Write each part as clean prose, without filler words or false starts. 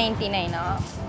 299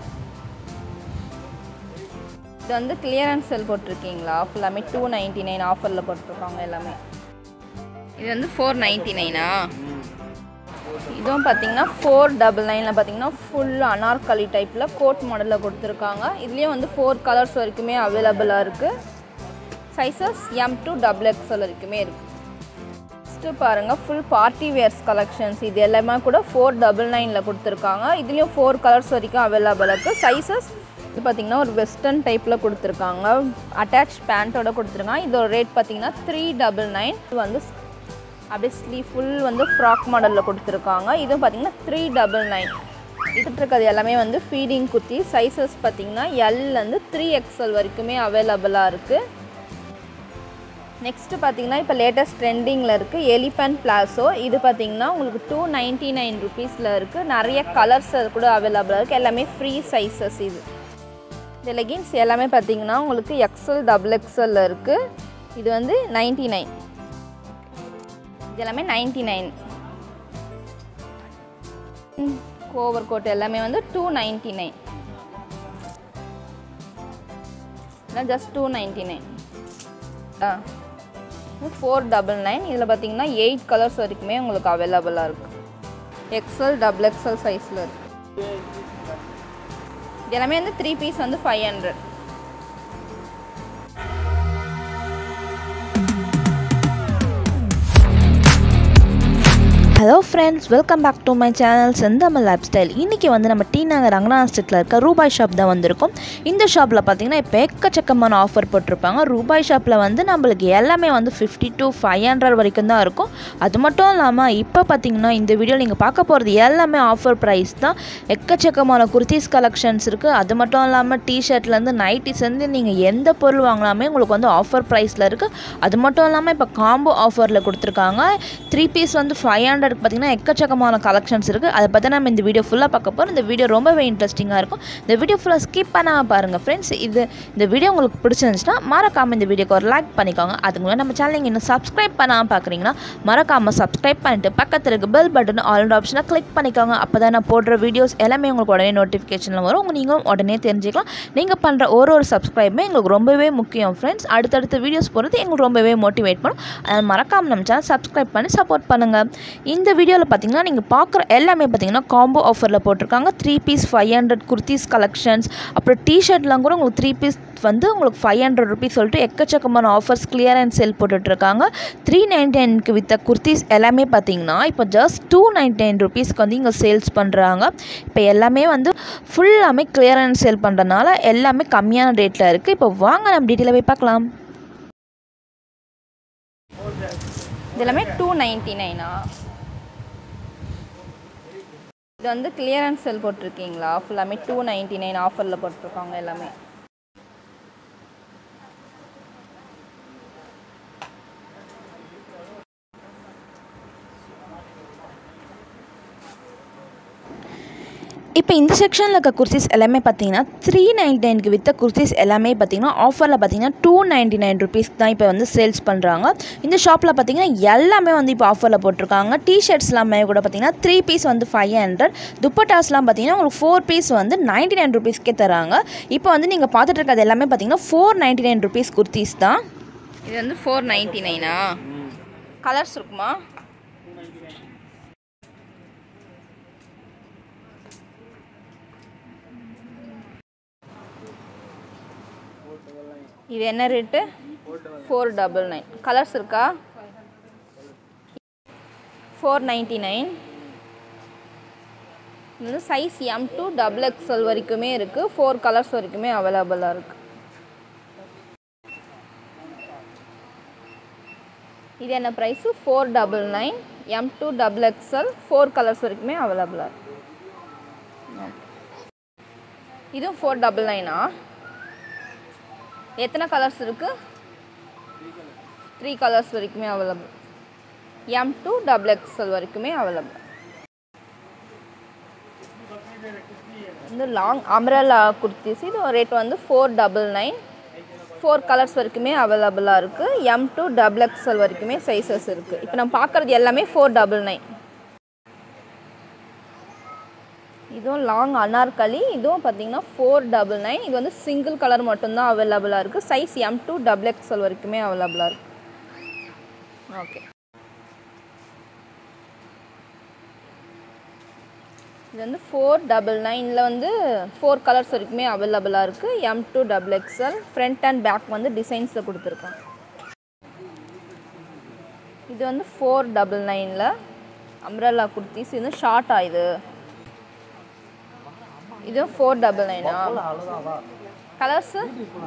இது வந்து clearance sale போட்டுருக்கீங்களா? ஃபுல்லாமே 299 ஆஃபரில் போட்டிருக்காங்க எல்லாமே. இது வந்து 499 இதுவும் பார்த்தீங்கன்னா 499 பார்த்தீங்கன்னா ஃபுல் அனார்கலி டைப்பில் கோட் மாடலில் கொடுத்துருக்காங்க. இதுலேயும் வந்து 4 கலர்ஸ் வரைக்குமே அவைலபிளாக இருக்குது. சைஸஸ் M to XXL வரைக்குமே இருக்குது. நெக்ஸ்ட்டு பாருங்கள், ஃபுல் பார்ட்டி வேர்ஸ் கலெக்ஷன்ஸ். இது எல்லாமே கூட 499 கொடுத்துருக்காங்க. இதுலேயும் 4 கலர்ஸ் வரைக்கும் அவைலபிளாக இருக்குது. சைஸஸ் இது பார்த்திங்கன்னா ஒரு வெஸ்டர்ன் டைப்பில் கொடுத்துருக்காங்க. அட்டாச் பேண்ட்டோட கொடுத்துருக்காங்க. இதோட ரேட் பார்த்திங்கன்னா 399. இது வந்து அப்படியே ஸ்லீவ் ஃபுல் வந்து ஃப்ராக் மாடலில் கொடுத்துருக்காங்க. இதுவும் பார்த்திங்கன்னா 399. இது இருக்கிறது எல்லாமே வந்து ஃபீடிங் குர்த்தி. சைஸஸ் பார்த்திங்கன்னா Lலேருந்து 3XL வரைக்குமே அவைலபிளாக இருக்குது. நெக்ஸ்ட்டு பார்த்திங்கன்னா இப்போ லேட்டஸ்ட் ட்ரெண்டிங்கில் இருக்குது எலிஃபண்ட் பிளாசோ. இது பார்த்திங்கன்னா உங்களுக்கு 299 ருபீஸில் இருக்குது. நிறைய கலர்ஸ் கூட அவைலபிளாக இருக்குது. எல்லாமே ஃப்ரீ சைஸஸ். இந்த லெகின்ஸ் எல்லாமே பார்த்திங்கன்னா உங்களுக்கு XL XXL இருக்குது. இது வந்து 99. இது எல்லாமே 99. ஓவர் கோட் எல்லாமே வந்து 299. ஜஸ்ட் 299. 499. இதில் பார்த்தீங்கன்னா 8 கலர்ஸ் வரைக்குமே உங்களுக்கு அவைலபிளாக இருக்குது. XL XXL சைஸில் இருக்குது. இது எல்லாமே வந்து 3 பீஸ் வந்து 500. Hello friends, welcome back to my channel Senthamizh lifestyle. இன்றைக்கி வந்து நம்ம T.nagar ரங்கநாதன் ஸ்ட்ரீட்டில் இருக்க ரூபாய் ஷாப் தான் வந்திருக்கும். இந்த ஷாப்பில் பார்த்திங்கன்னா இப்போ எக்கச்சக்கமான ஆஃபர் போட்டிருப்பாங்க. ரூபாய் ஷாப்பில் வந்து நம்மளுக்கு எல்லாமே வந்து 50 to 500 வரைக்கும் தான் இருக்கும். அது மட்டும் இல்லாமல் இப்போ பார்த்திங்கன்னா இந்த வீடியோ நீங்கள் பார்க்க போகிறது எல்லாமே ஆஃபர் ப்ரைஸ் தான். எக்கச்சக்கமான குர்த்திஸ் கலெக்ஷன்ஸ் இருக்குது. அது மட்டும் இல்லாமல் டிஷர்ட்லேருந்து நைட்டிஸ்லேருந்து நீங்கள் எந்த பொருள் வாங்கினாமே உங்களுக்கு வந்து ஆஃபர் ப்ரைஸில் இருக்குது. அது மட்டும் இல்லாமல் இப்போ காம்போ ஆஃபரில் கொடுத்துருக்காங்க. 3 பீஸ் வந்து 500 பார்த்தீங்கன்னா எக்கச்சக்கமான கலெக்ஷன்ஸ் இருக்குது. அதை பற்றி நம்ம இந்த வீடியோ ஃபுல்லாக பார்க்க போகிறோம். இந்த வீடியோ ரொம்பவே இன்ட்ரெஸ்டிங்காக இருக்கும். இந்த வீடியோ ஃபுல்லாக ஸ்கிப் பண்ணாமல் பாருங்கள் ஃப்ரெண்ட்ஸ். இந்த வீடியோ உங்களுக்கு பிடிச்சிருந்துச்சுன்னா மறக்காமல் இந்த வீடியோக்கு ஒரு லைக் பண்ணிக்கோங்க. அதுக்கு முன்னாடி நம்ம சேனல் இன்னும் சப்ஸ்கிரைப் பண்ணாமல் பார்க்குறீங்கன்னா மறக்காமல் சப்ஸ்கிரைப் பண்ணிட்டு பக்கத்தில் இருக்க பெல் பட்டன் ஆல் ஆப்ஷனை கிளிக் பண்ணிக்கோங்க. அப்போ தான் நான் போடுற வீடியோஸ் எல்லாமே உங்களுக்கு உடனே நோட்டிஃபிகேஷனில் வரும். நீங்களும் உடனே தெரிஞ்சுக்கலாம். நீங்கள் பண்ணுற ஒரு சப்ஸ்கிரைபுமே எங்களுக்கு ரொம்பவே முக்கியம் ஃப்ரெண்ட்ஸ். அடுத்தடுத்த வீடியோஸ் போகிறது எங்களுக்கு ரொம்பவே மோட்டிவேட் பண்ணும். அதனால் மறக்காமல் நம்ம சேனல் சப்ஸ்கிரைப் பண்ணி சப்போர்ட் பண்ணுங்கள். இந்த வீடியோவில் பார்த்தீங்கன்னா நீங்கள் பார்க்குற எல்லாமே பார்த்தீங்கன்னா காம்போ ஆஃபரில் போட்டிருக்காங்க. 3 பீஸ் 500 குர்த்திஸ் கலெக்ஷன்ஸ். அப்புறம் டிஷர்ட்லாம் கூட உங்களுக்கு 3 பீஸ் வந்து உங்களுக்கு 500 ருபீஸ் சொல்லிட்டு எக்கச்சக்கமான ஆஃபர்ஸ் கிளியரன்ஸ் சேல் போட்டுட்ருக்காங்க. 399க்கு வித்த குர்த்திஸ் எல்லாமே பார்த்தீங்கன்னா இப்போ ஜஸ்ட் 299 ருபீஸ்க்கு வந்து இங்கே சேல்ஸ் பண்ணுறாங்க. இப்போ எல்லாமே வந்து ஃபுல்லாமே கிளியரன்ஸ் சேல் பண்ணுறதுனால எல்லாமே கம்மியான ரேட்டில் இருக்குது. இப்போ வாங்க நம்ம டீட்டெயிலாக போய் பார்க்கலாம். இது எல்லாமே 299. இது வந்து கிளியரன்ஸ் சேல் போட்டிருக்கீங்களா? ஃபுல்லாமே 299 ஆஃபரில் போட்டிருக்காங்க எல்லாமே. இப்போ இந்த செக்ஷனில் இருக்க குர்த்திஸ் எல்லாமே பார்த்தீங்கன்னா 399க்கு வித்த குர்த்திஸ் எல்லாமே பார்த்தீங்கன்னா ஆஃபரில் பார்த்தீங்கன்னா 299 ருபீஸ்க்கு தான் இப்போ வந்து சேல்ஸ் பண்ணுறாங்க. இந்த ஷாப்பில் பார்த்தீங்கன்னா எல்லாமே வந்து இப்போ ஆஃபரில் போட்டிருக்காங்க. டிஷர்ட்ஸ் எல்லாமே கூட பார்த்தீங்கன்னா 3 பீஸ் வந்து 500. துப்பட்டாஸ்லாம் பார்த்தீங்கன்னா உங்களுக்கு 4 பீஸ் வந்து 99 ருபீஸ்க்கே தராங்க. இப்போ வந்து நீங்கள் பார்த்துட்டு இருக்கிறது எல்லாமே பார்த்தீங்கன்னா 499 ருபீஸ் குர்த்திஸ் தான். இது வந்து 499. கலர்ஸ் இருக்குமா? இது என்ன ரேட்டு? 499. கலர்ஸ் இருக்கா? 499. இது வந்து சைஸ் M to XXL வரைக்குமே இருக்குது. 4 கலர்ஸ் வரைக்குமே அவைலபிளாக இருக்குது. இது என்ன price? 499. M to XXL 4 colours வரைக்குமே அவைலபிளாக இருக்குது. இதுவும் 499. எத்தனை கலர்ஸ் இருக்குது? 3 கலர்ஸ் வரைக்குமே அவைலபிள். M to XXL வரைக்குமே அவைலபிள். இந்த லாங் அம்ரல்லா குர்த்திஸ் இது ரேட் வந்து 499. 4 கலர்ஸ் வரைக்குமே அவைலபிளாக இருக்குது. M to XXL வரைக்குமே சைஸஸ் இருக்குது. இப்போ நம்ம பார்க்குறது எல்லாமே 499. இதுவும் லாங் அனார்கலி. இதுவும் பார்த்தீங்கன்னா 499. இது வந்து சிங்கிள் கலர் மட்டும்தான் அவைலபிளாக இருக்குது. சைஸ் M2 XXL வரைக்குமே அவைலபிளாக இருக்குது. ஓகே, இது வந்து 499 வந்து 4 கலர்ஸ் வரைக்குமே அவைலபிளாக இருக்குது. M2 XXL. Front and back வந்து டிசைன்ஸில் கொடுத்துருக்காங்க. இது வந்து 499 அம்ப்ரெல்லா குர்த்திஸ். இது ஷார்ட் ஆகுது. இதுவும் 499. கலர்ஸு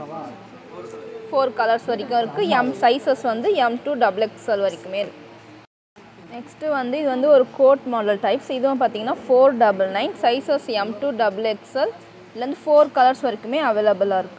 4 கலர்ஸ் வரைக்கும் இருக்குது. சைஸஸ் வந்து M2 XXL வரைக்குமே இருக்குது. நெக்ஸ்ட்டு வந்து இது வந்து ஒரு கோட் மாடல் டைப்ஸ். இதுவும் பார்த்தீங்கன்னா 499. Sizes M2 XXL. இதுலேருந்து 4 கலர்ஸ் வரைக்குமே அவைலபிளாக இருக்குது.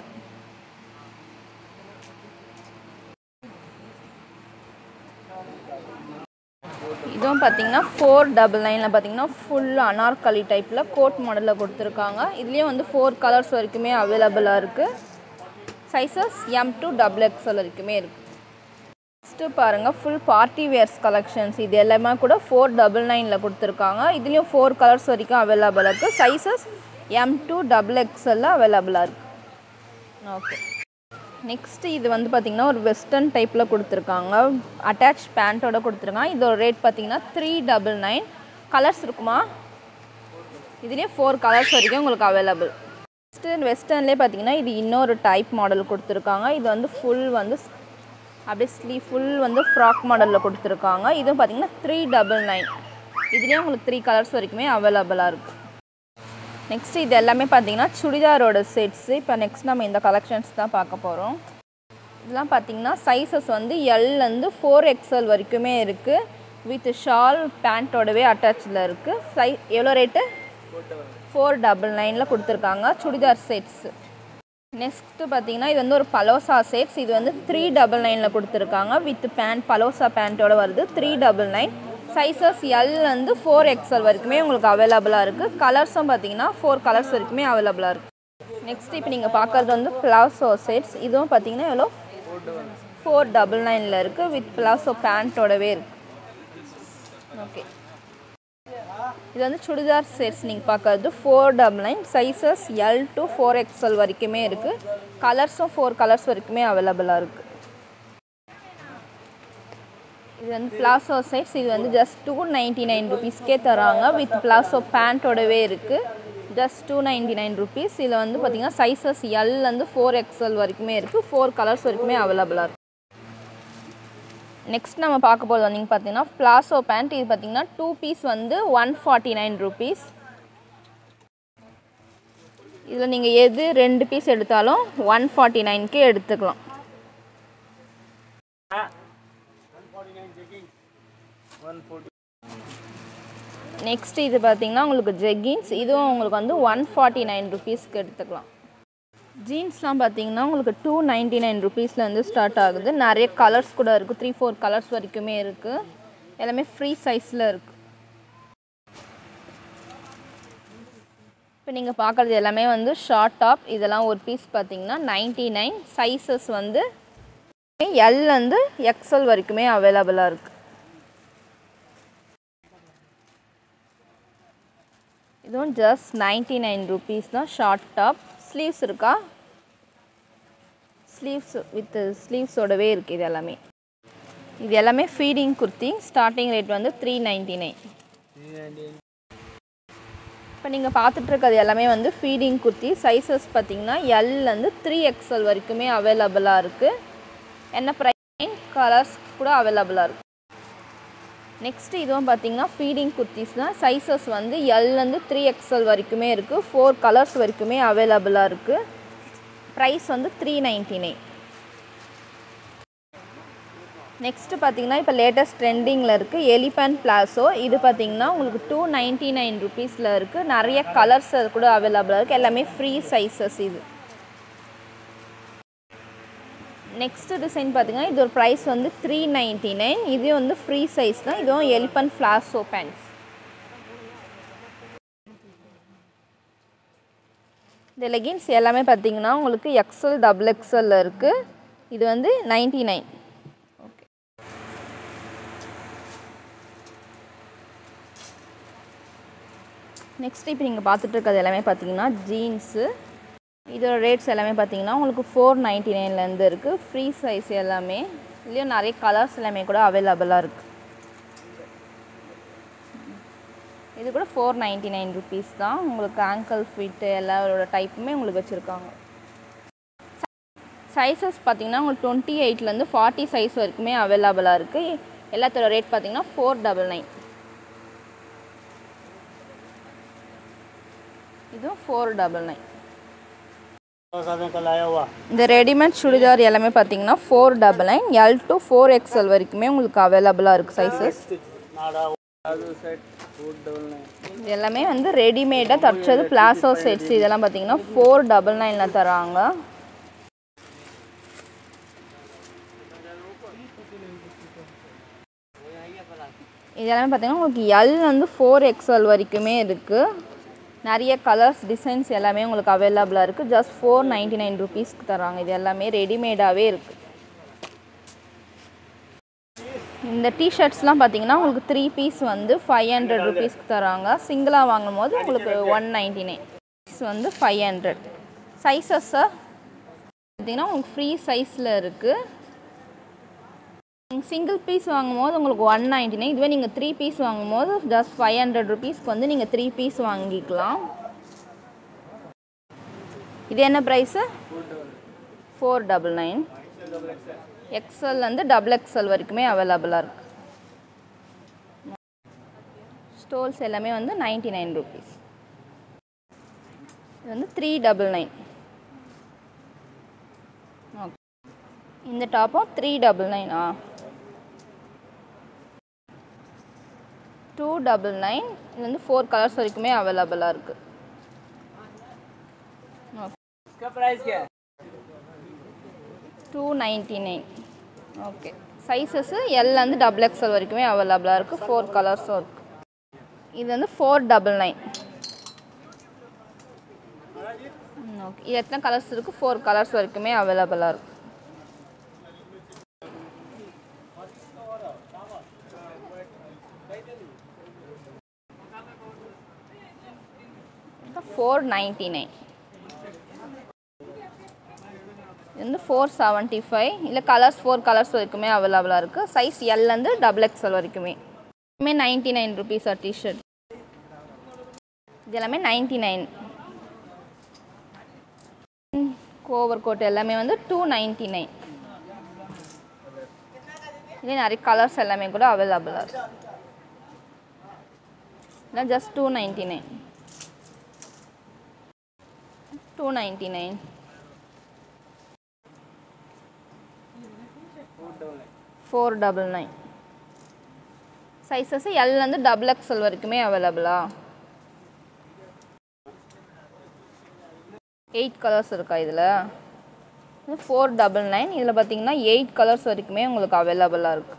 இதுவும் பார்த்தீங்கன்னா 499 பார்த்தீங்கன்னா ஃபுல் அனார்கலி டைப்பில் கோட் மாடலில் கொடுத்துருக்காங்க. இதுலேயும் வந்து 4 கலர்ஸ் வரைக்குமே அவைலபிளாக இருக்குது. சைஸஸ் M2 XXL வரைக்குமே இருக்குது. நெக்ஸ்ட்டு பாருங்கள், ஃபுல் பார்ட்டி வேர்ஸ் கலெக்ஷன்ஸ். இது எல்லாமே கூட 499 கொடுத்துருக்காங்க. இதுலேயும் 4 கலர்ஸ் வரைக்கும் அவைலபிளாக இருக்குது. சைஸஸ் M2 XXL அவைலபிளாக இருக்குது. ஓகே, நெக்ஸ்ட்டு இது வந்து பார்த்திங்கன்னா ஒரு வெஸ்டர்ன் டைப்பில் கொடுத்துருக்காங்க. அட்டாச் பேண்ட்டோட கொடுத்துருக்காங்க. இதோட ரேட் பார்த்திங்கன்னா 399. கலர்ஸ் இருக்குமா? இதுலேயே 4 கலர்ஸ் வரைக்கும் உங்களுக்கு அவைலபிள். நெக்ஸ்ட்டு வெஸ்டர்ன்லேயே பார்த்திங்கன்னா இது இன்னொரு டைப் மாடல் கொடுத்துருக்காங்க. இது வந்து ஃபுல் வந்து அப்படியே ஸ்லீவ் ஃபுல் வந்து ஃப்ராக் மாடலில் கொடுத்துருக்காங்க. இதுவும் பார்த்திங்கன்னா 399. இதுலேயே உங்களுக்கு 3 கலர்ஸ் வரைக்குமே அவைலபிளாக இருக்குது. நெக்ஸ்ட் இது எல்லாமே பார்த்தீங்கன்னா சுடிதாரோட செட்ஸு. இப்போ நெக்ஸ்ட் நம்ம இந்த கலெக்ஷன்ஸ் தான் பார்க்க போகிறோம். இதெல்லாம் பார்த்தீங்கன்னா சைஸஸ் வந்து L-லேருந்து 4XL வரைக்குமே இருக்குது. வித் ஷால் பேண்ட்டோடவே அட்டாச்சில் இருக்குது. எவ்வளோ ரேட்டு? 499 கொடுத்துருக்காங்க சுடிதார் செட்ஸு. நெக்ஸ்ட்டு பார்த்தீங்கன்னா இது வந்து ஒரு பலோசா செட்ஸ். இது வந்து 399 கொடுத்துருக்காங்க. வித் பேண்ட் பலோசா பேண்ட்டோட வருது. 399. சைஸஸ் L-லேருந்து 4XL வரைக்குமே உங்களுக்கு அவைலபிளாக இருக்குது. கலர்ஸும் பார்த்தீங்கன்னா 4 கலர்ஸ் வரைக்குமே அவைலபிளாக இருக்குது. நெக்ஸ்ட் இப்போ நீங்கள் பார்க்குறது வந்து பிளாசோ செட்ஸ். இதுவும் பார்த்தீங்கன்னா எவ்வளோ? 499 இருக்குது. வித் பிளாசோ பேண்ட்டோடவே இருக்குது. ஓகே, இது வந்து சுடிதார் செட்ஸ். நீங்கள் பார்க்குறது 499. சைஸஸ் L to 4XL வரைக்குமே இருக்குது. கலர்ஸும் 4 கலர்ஸ் வரைக்குமே அவைலபிளாக இருக்குது. இது வந்து பிளாசோ செட்ஸ். இது வந்து ஜஸ்ட் 299 ருபீஸ்க்கே தராங்க. வித் பிளாசோ பேண்ட்டோடவே இருக்குது. Just 299 rupees. இதில் வந்து பார்த்திங்கன்னா சைஸஸ் L-லேருந்து 4XL வரைக்குமே இருக்குது. 4 கலர்ஸ் வரைக்குமே அவைலபிளாக இருக்குது. நெக்ஸ்ட் நம்ம பார்க்க போகிறது வந்து பார்த்தீங்கன்னா பிளாசோ பேண்ட். இது பார்த்தீங்கன்னா 2 பீஸ் வந்து 149 ருபீஸ். இதில் நீங்கள் எது 2 பீஸ் எடுத்தாலும் 149க்கு எடுத்துக்கலாம். நெக்ஸ்ட் இது பார்த்தீங்கன்னா உங்களுக்கு ஜெகின்ஸ். இதுவும் உங்களுக்கு வந்து 149 ருபீஸ்க்கு எடுத்துக்கலாம். ஜீன்ஸ்லாம் பார்த்தீங்கன்னா உங்களுக்கு 299 ருபீஸ்லேருந்து ஸ்டார்ட் ஆகுது. நிறைய கலர்ஸ் கூட இருக்குது. 3-4 கலர்ஸ் வரைக்குமே இருக்குது. எல்லாமே ஃப்ரீ சைஸில் இருக்குது. இப்போ நீங்கள் பார்க்குறது எல்லாமே வந்து ஷார்ட் டாப். இதெல்லாம் ஒரு பீஸ் பார்த்தீங்கன்னா 99. சைஸஸ் வந்து L-லேருந்து XL வரைக்குமே அவைலபிளாக இருக்குது. இதுவும் ஜஸ்ட் 99 ருபீஸ் தான். Short top. ஸ்லீவ்ஸ் இருக்கா? ஸ்லீவ்ஸ் வித் ஸ்லீவ்ஸோடவே இருக்குது. இது எல்லாமே ஃபீடிங் குர்த்தி. ஸ்டார்டிங் ரேட் வந்து 399. இப்போ நீங்கள் பார்த்துட்ருக்கிறது எல்லாமே வந்து ஃபீடிங் குர்த்தி. சைஸஸ் பார்த்தீங்கன்னா L-லேருந்து 3XL வரைக்குமே அவைலபிளாக இருக்குது. என்ன ப்ரைஸ்? கலர்ஸ் கூட அவைலபிளாக இருக்குது. நெக்ஸ்ட்டு இதுவும் பார்த்தீங்கன்னா ஃபீடிங் குர்த்திஸ் தான். சைஸஸ் வந்து L-லேருந்து 3XL வரைக்குமே இருக்குது. 4 கலர்ஸ் வரைக்குமே அவைலபிளாக இருக்குது. ப்ரைஸ் வந்து 399. நெக்ஸ்ட்டு பார்த்தீங்கன்னா இப்போ லேட்டஸ்ட் ட்ரெண்டிங்கில் இருக்குது எலிஃபண்ட் பிளாசோ. இது பார்த்தீங்கன்னா உங்களுக்கு 299 ருபீஸில் இருக்குது. நிறைய கலர்ஸ் அது கூட அவைலபிளாக இருக்குது. எல்லாமே ஃப்ரீ சைஸஸ். இது நெக்ஸ்ட்டு டிசைன் பார்த்தீங்கன்னா இது ஒரு ப்ரைஸ் வந்து 399. இது வந்து ஃப்ரீ சைஸ் தான். இதுவும் எலிஃபண்ட் பிளாசோ பேண்ட்ஸ். இந்த லெகின்ஸ் எல்லாமே பார்த்தீங்கன்னா உங்களுக்கு XL XXL இருக்குது. இது வந்து 99. ஓகே, நெக்ஸ்ட் இப்போ நீங்கள் பார்த்துட்டு இருக்கிறது எல்லாமே பார்த்தீங்கன்னா ஜீன்ஸு. இதோட ரேட்ஸ் எல்லாமே பார்த்தீங்கன்னா உங்களுக்கு 499லேருந்து இருக்குது. ஃப்ரீ சைஸ் எல்லாமே. இதுலேயும் நிறைய கலர்ஸ் எல்லாமே கூட அவைலபிளாக இருக்குது. இது கூட 499 ருபீஸ் தான். உங்களுக்கு ஆங்கிள் ஃபிட்டு எல்லாரோட டைப்புமே உங்களுக்கு வச்சுருக்காங்க. சைஸஸ் பார்த்தீங்கன்னா உங்களுக்கு 28லேருந்து 40 சைஸ் வரைக்குமே அவைலபிளாக இருக்குது. எல்லாத்தோட ரேட் பார்த்தீங்கன்னா 499. இதுவும் 499. இந்த ரெடிமேட் சுடிதார் எல்லாமே பார்த்தீங்கன்னா 499. L to 4XL வரைக்குமே உங்களுக்கு அவைலபிளாக இருக்குது சைஸஸ். இது எல்லாமே வந்து ரெடிமேடாக தச்சது பிளாசோ செட்ஸ். இதெல்லாம் பார்த்தீங்கன்னா 499ல் தராங்க. இதெல்லாமே பார்த்தீங்கன்னா உங்களுக்கு L வந்து 4XL வரைக்குமே இருக்குது. நிறைய கலர்ஸ் டிசைன்ஸ் எல்லாமே உங்களுக்கு அவைலபிளாக இருக்குது. ஜஸ்ட் 499 ருபீஸ்க்கு தராங்க. இது எல்லாமே ரெடிமேடாகவே இருக்குது. இந்த டிஷர்ட்ஸ்லாம் பார்த்தீங்கன்னா உங்களுக்கு 3 பீஸ் வந்து 500 ருபீஸ்க்கு தராங்க. சிங்கிளாக வாங்கும் போது உங்களுக்கு 199. பீஸ் வந்து 500. சைஸஸ்ஸை பார்த்தீங்கன்னா உங்களுக்கு ஃப்ரீ சைஸில் இருக்குது. நீங்கள் சிங்கிள் பீஸ் வாங்கும்போது உங்களுக்கு 199. இதுவே நீங்கள் 3 பீஸ் வாங்கும்போது ஜஸ்ட் 500 ருபீஸ்க்கு வந்து நீங்கள் 3 பீஸ் வாங்கிக்கலாம். இது என்ன ப்ரைஸு? 499. XL வந்து XXL வரைக்குமே அவைலபிளாக இருக்குது. ஸ்டோல்ஸ் எல்லாமே வந்து 99 ருபீஸ். இது வந்து 399. ஓகே, இந்த டாப்பும் 399. 299. இது வந்து 4 கலர்ஸ் வரைக்குமே அவைலபிளாக இருக்குது. इसका प्राइस क्या है? 299. ஓகே, சைஸஸ் L வந்து XXL வரைக்குமே அவைலபிளாக இருக்குது. 4 கலர்ஸும் இருக்குது. இது வந்து 499. ஓகே, இது எத்தனை கலர்ஸ் இருக்குது? 4 கலர்ஸ் வரைக்குமே அவைலபிளாக இருக்குது. இப்போ 499. இது வந்து 475. இல்லை கலர்ஸ் 4 கலர்ஸ் வரைக்குமே அவைலபிளாக இருக்குது. சைஸ் L வந்து XXL வரைக்குமே. எல்லாமே 99 ருபீஸ் டிஷர்ட். இது எல்லாமே 99. ஓவர் கோட் எல்லாமே வந்து 299. இதே நிறைய கலர்ஸ் எல்லாமே கூட அவைலபிளாக இருக்குது. இல்லை ஜஸ்ட் 299. 299. 499. சைஸஸ் L வந்து XXL வரைக்குமே அவைலபிளா? 8 கலர்ஸ் இருக்கா இதில்? 499. இதில் பார்த்தீங்கன்னா 8 கலர்ஸ் வரைக்குமே உங்களுக்கு அவைலபிளாக இருக்குது.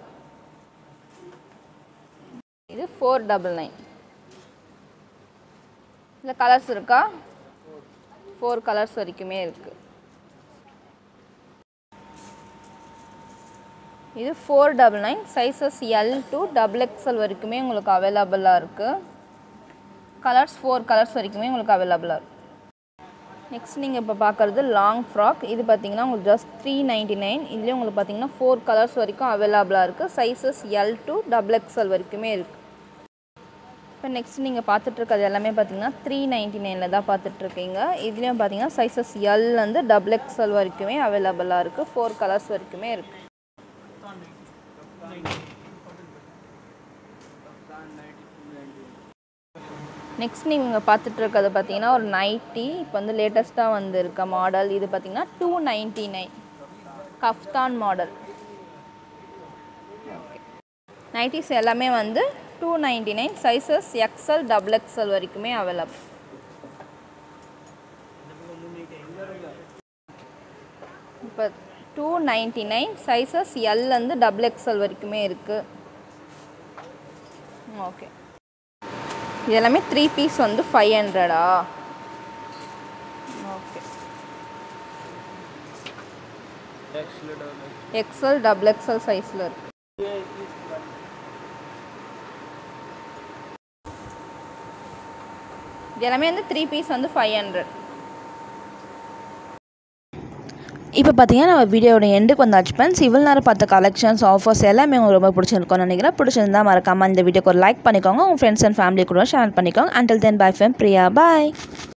இது 499. இதில் கலர்ஸ் இருக்கா? 4 கலர்ஸ் வரைக்குமே இருக்குது. இது 499. சைஸஸ் L to XXL வரைக்குமே உங்களுக்கு அவைலபிளாக இருக்குது. கலர்ஸ் 4 கலர்ஸ் வரைக்குமே உங்களுக்கு அவைலபிளாக இருக்குது. நெக்ஸ்ட் நீங்கள் இப்போ பார்க்குறது லாங் ஃப்ராக். இது பார்த்தீங்கன்னா உங்களுக்கு ஜஸ்ட் 399. இதுலேயும் உங்களுக்கு பார்த்தீங்கன்னா 4 கலர்ஸ் வரைக்கும் அவைலபிளாக இருக்குது. சைஸஸ் L to XXL வரைக்குமே இருக்குது. இப்போ நெக்ஸ்ட் நீங்கள் பார்த்துட்ருக்கிறது எல்லாமே பார்த்தீங்கன்னா 399 தான் பார்த்துட்ருக்கீங்க. இதுலேயும் பார்த்தீங்கன்னா சைஸஸ் L வந்து XXL வரைக்குமே அவைலபிளாக இருக்குது. 4 கலர்ஸ் வரைக்குமே இருக்குது. நெக்ஸ்ட் நீங்கள் பார்த்துட்ருக்கிறது பார்த்தீங்கன்னா ஒரு நைட்டி. இப்போ வந்து லேட்டஸ்ட்டாக வந்து இருக்க மாடல். இது பார்த்தீங்கன்னா 299. Kaftan model. ஓகே, நைட்டிஸ் எல்லாமே வந்து 299. சைஸஸ் XL XXL வரைக்குமே அவைலபிள். இப்போ 299. சைஸஸ் L வந்து XXL வரைக்குமே இருக்குது. ஓகே, இது எல்லாமே 3 பீஸ் வந்து 500. ஓகே, XL XXL சைஸில் இருக்குது. இது எல்லாமே வந்து 3 பீஸ் வந்து 500. இப்போ பார்த்தீங்கன்னா நம்ம வீடியோட எண்டுக்கு வந்தாச்சு ஃப்ரெண்ட்ஸ். இவ்வளோ நேரம் பார்த்த கலெக்ஷன்ஸ் ஆஃபர்ஸ் எல்லாமே உங்களுக்கு ரொம்ப பிடிச்சிருக்கும்னு நினைக்கிறேன். பிடிச்சிருந்தா மறக்காமல் இந்த வீடியோக்கு ஒரு லைக் பண்ணிக்கோங்க. உங்கள் ஃப்ரெண்ட்ஸ் அண்ட் ஃபேமிலி கூட ஷேர் பண்ணிக்கோங்க. Until then, bye from Priya. Bye.